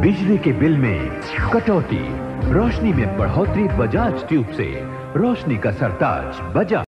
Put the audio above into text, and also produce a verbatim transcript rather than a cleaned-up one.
बिजली के बिल में कटौती, रोशनी में बढ़ोतरी बजाज ट्यूब से। रोशनी का सरताज बजाज।